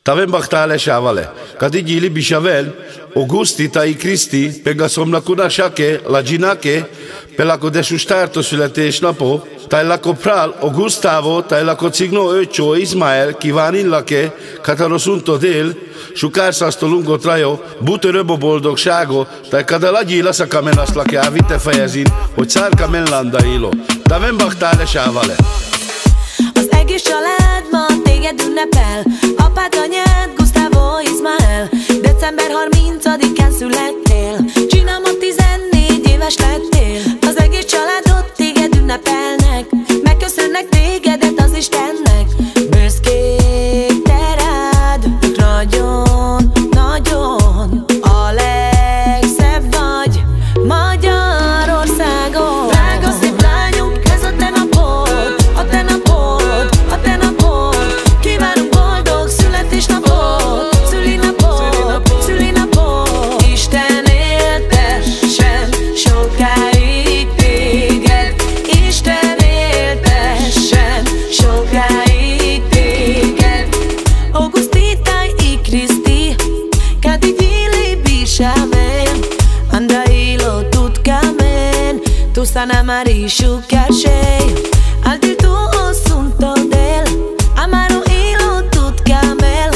Tavem bachtale shavale. Kadigili bishavel, Augusti tai Kriszti, pegasom la kunasake, la ginake, pelakodesu stártos születésnapó, tajlako prál, Augustavo, tajlako cigno öcsó, Ismael, kívánillake, katarosunto dél, sukárszasztolungo trajo, butöröbo boldogságo, tajkada lagyi laszakamen aszlake, ávite fejezin, hogy szárkamen landailo. Tavem bachtale shavale. Az egész család ma téged ünnepel, apád, anyád, Gustavo, Ismael. December 30-án születtél, Csinamon 14 éves lettél. Az egész családot téged ünnepelnek, megköszönnek tégedet az Istennek. Büszkék te rád, nagyon, nagyon, a legszebb vagy Magyarországon. Drága szép lányunk, ez a te napod, a te napod, a te napod. Kívánunk boldog születésnapot, szülinapot, szülinapot. Isten éltessen sokáig téged, Isten éltessen sokáig téged. Augustita y Kriszti, kadigili bishamen, andailo tutkamen, tu sana marishu karshay, altil tu osunto del, amaro ilo tutkamel.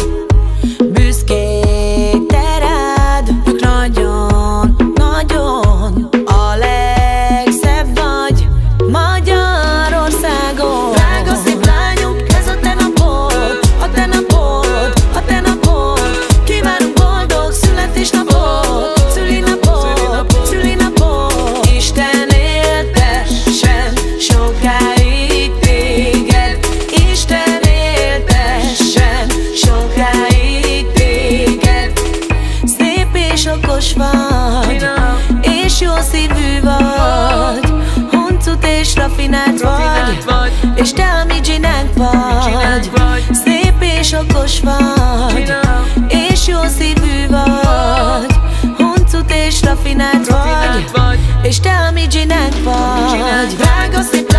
Büszkék te rád, nagyon, nagyon, a legszebb vagy Magyarországon. Drága szép lányunk, ez a te napod, a te napod, a te napod. Kívánunk boldog születésnapot, szülinapot, szülinapot. Isten éltessen sokáig téged, Isten éltessen sokáig téged. Szép és okos vagy, és jó szívű vagy, huncut és rafinált vagy, és te a mi dzsinánk vagy. Szép és okos vagy, és jó szívű vagy, huncut és rafinált vagy, és te a mi dzsinánk vagy. Drága szép